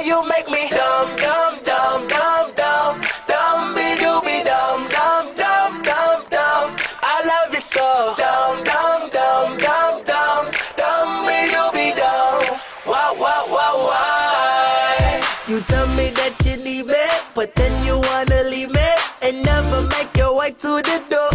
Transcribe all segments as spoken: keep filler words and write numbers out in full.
you make me dumb, dumb, dumb, dumb, dumb, dumby dooby dumb, dumb, dumb, dumb, dumb. I love you so. Dumb, dumb, dumb, dumb, dumb, dumby dooby dumb. Why, why, why, why? You tell me that you need me, but then you wanna leave me and never make your way to the door.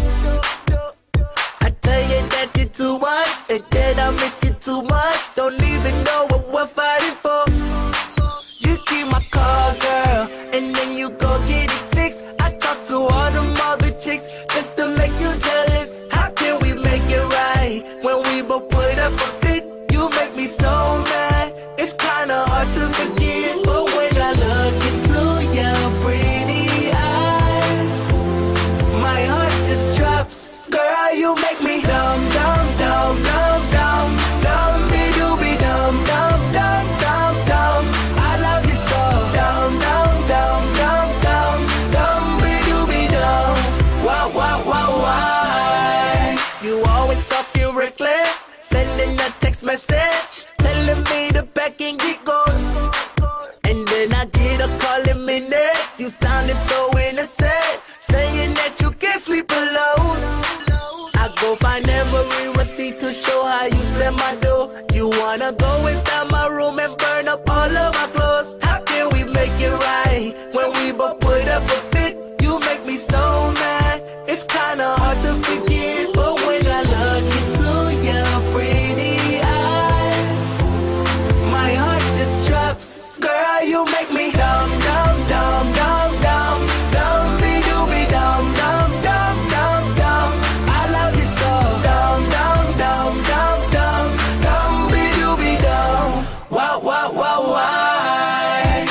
I tell you that you're too much and that I miss you too much. Don't even know what we're fighting for. You keep my car, girl, and then you go get it fixed. I talk to all them other chicks just to make you jealous. How can we make it right when we both put up a fit? You make me so mad, it's kinda hard to forget. But when I look into your pretty eyes, my heart just drops. Girl, you make me dumb, dumb, dumb, dumb, dumb, dumby dooby dumb, dumb, dumb, dumb, dumb. I love you so. Dumb, dumb, dumb, dumb, dumb, dumby dooby dumb. Why, why, why, why? You always talking reckless, sending a text message, telling me to pack and get going. And then I get a call in minutes. You sounded so innocent, saying that you can't sleep alone. I go find every receipt to show how you spend my dough. You wanna go inside my room and burn up all of my clothes. How can we make it right when we both put up a fit? You make me so mad, it's kinda hard to forget. But when I look into your pretty eyes, my heart just drops. Girl, you make me dumb, dumb, dumb, dumb, dumb, dumby dooby dumb, dumb, dumb, dumb, dumb. I love you so. Dumb, dumb, dumb, dumb, dumb, dumby dooby dumb. Why, why, why, why?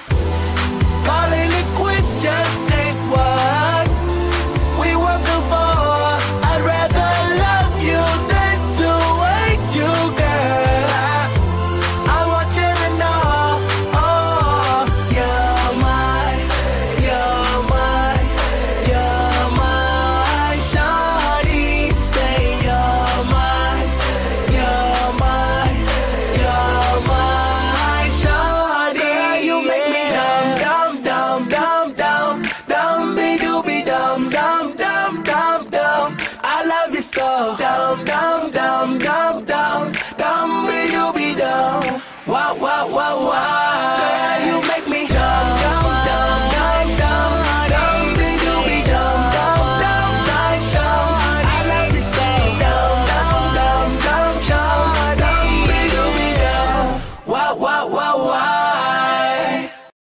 Calling it quits just ain't what we were before. I'd rather love you than to hate you, girl. I want you to know, oh, you're my, you're my, you're my shawty. Say you're my, you're my, you're my shawty. Girl, you make me dumb, dumb, dumb, dumb, dumb, dumby dooby dumb, dumb, dumb, dumb, dumb. I love you so. Dumb, dumb, dumb, dumb, dumb, dumby dooby dumb. Why, why, why, why? Girl, you make me dumb, dumb, dumb, dumb, dumb, dumby dooby dumb, dumb, dumb, dumb, dumb. I love you so. Dumb, dumb, dumb, dumb, dumb, dumby dooby dumb. Why, why, why, why?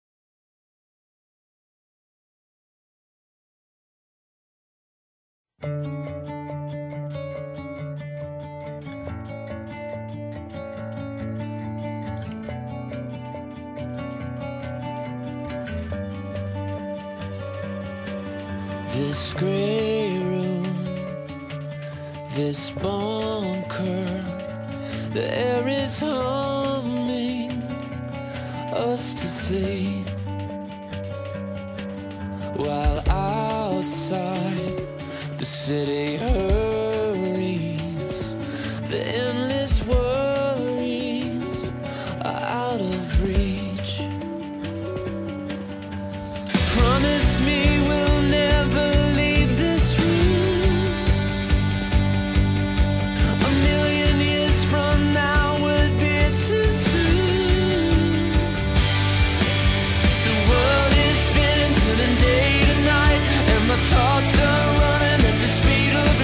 This gray room, this bunker, the air is humming us to sleep, while outside the city hurries. The endless worries are out of reach. Promise me we'll never leave this room. A million years from now would be too soon. The world is spinning to the day to night, and my thoughts are running at the speed of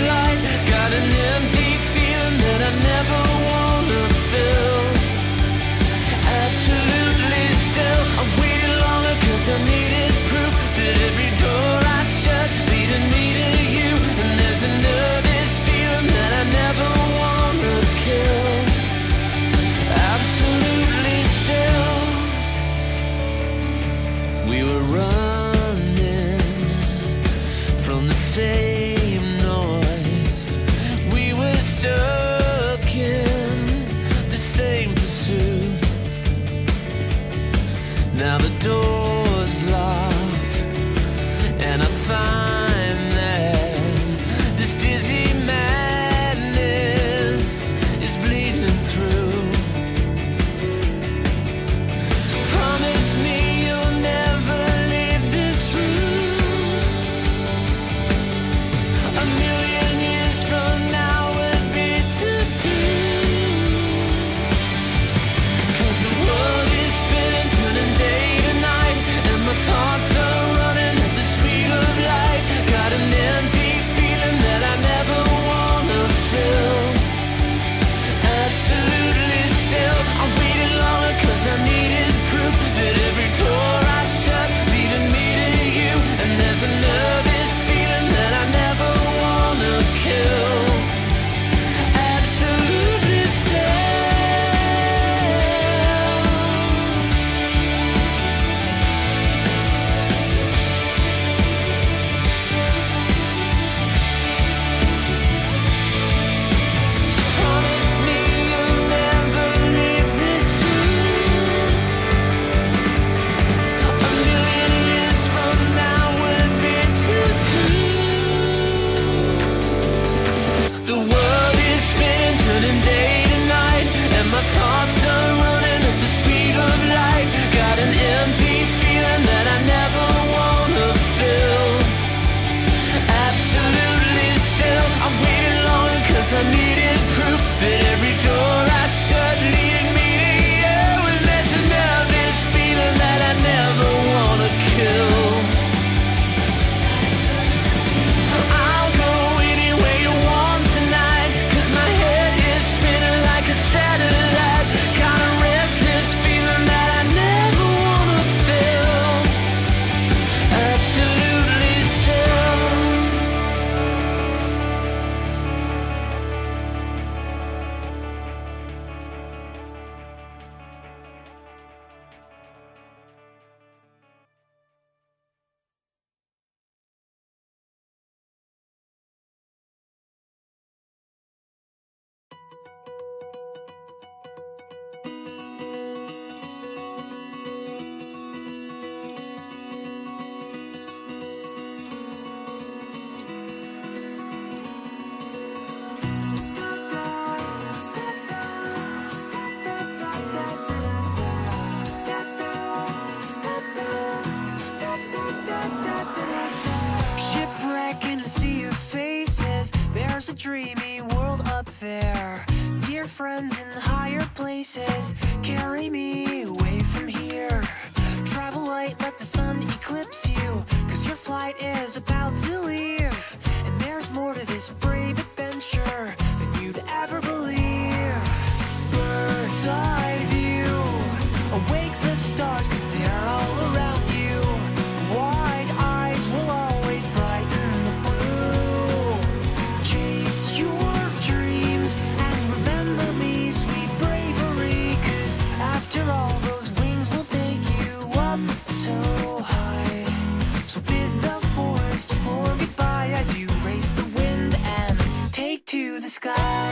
friends in higher places. Carry me away from here. Travel light, let the sun eclipse you, cause your flight is about to leave. And there's more to this brave adventure than you'd ever believe. Bird's eye view, awake the stars cause they're all around you. Wide eyes will always brighten the blue. Chase your dreams and remember me, sweet bravery, cause after all those wings will take you up so high. So bid the forest floor goodbye as you race the wind and take to the sky.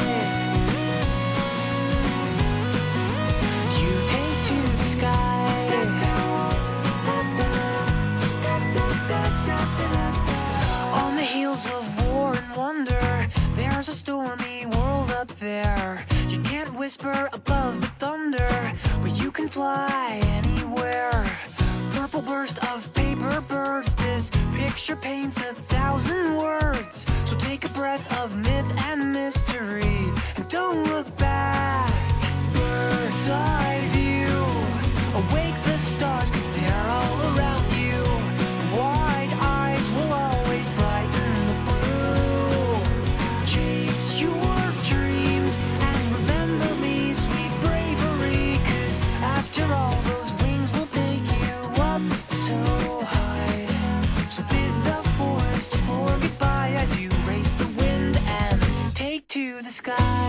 You take to the sky. On the heels of war and wonder, there's a stormy world up there. You can't whisper above the thunder, but you can fly anywhere. Purple burst of paper birds, this picture paints a thousand words. So take a breath of myth and mystery and don't look back. Bird's eye view, awake the stars cause they're all around you. Wide eyes will always brighten the blue. Chase your dreams and remember me, sweet bravery, cause after all those wings will take you up so high. So bid the forest floor goodbye as you race the wind and take to the sky.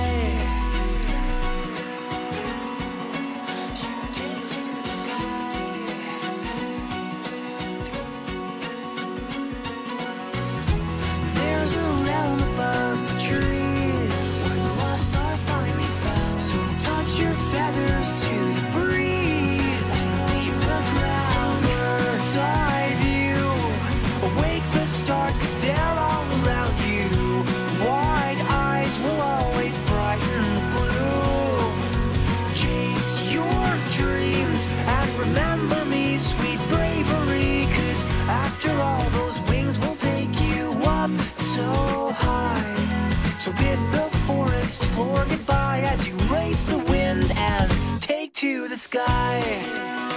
There's a realm above the trees where the lost are finally found. So touch your feathers to the breeze and leave the ground. Bird's eye view, awake the stars cause they're all around you. Wide eyes will always brighten the blue. Chase your dreams and remember me, sweet bravery, cause after all those wings will take you up so high. So bid the forest floor goodbye as you race the wind and take to the sky.